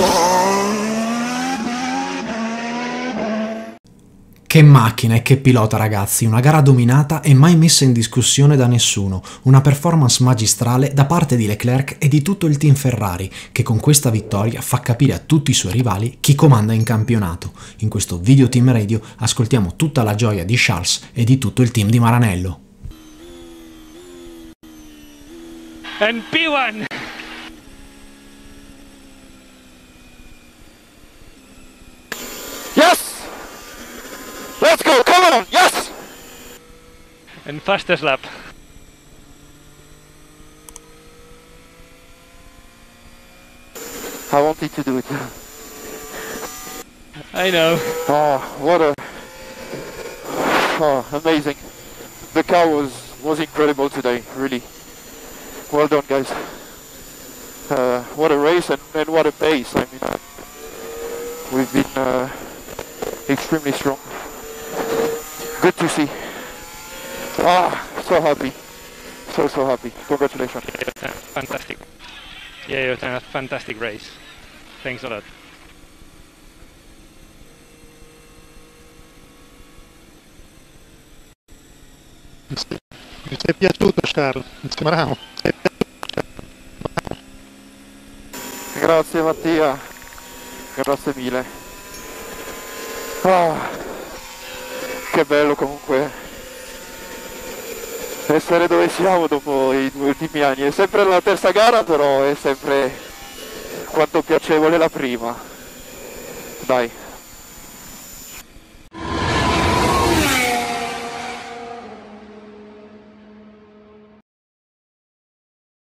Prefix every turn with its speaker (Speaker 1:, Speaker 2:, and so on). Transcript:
Speaker 1: Che macchina e che pilota, ragazzi, una gara dominata e mai messa in discussione da nessuno, una performance magistrale da parte di Leclerc e di tutto il team Ferrari, che con questa vittoria fa capire a tutti i suoi rivali chi comanda in campionato. In questo video team radio ascoltiamo tutta la gioia di Charles e di tutto il team di Maranello.
Speaker 2: And P1!
Speaker 3: Yes! Let's go, come on, yes!
Speaker 2: And fastest lap.
Speaker 3: I wanted to do it.
Speaker 2: I know.
Speaker 3: Oh, what a... Oh, amazing. The car was incredible today, really. Well done, guys. What a race and what a pace. I mean, we've been extremely strong. Good to see. Ah, so happy. So happy. Congratulations.
Speaker 2: Fantastic. Yeah, you've done a fantastic race. Thanks a lot.
Speaker 4: Mi sei piaciuto, Charles? Bravo.
Speaker 3: Grazie Mattia. Grazie mille. Ah, che bello comunque essere dove siamo dopo i 2 ultimi anni. È sempre la terza gara, però è sempre quanto piacevole la prima. Dai.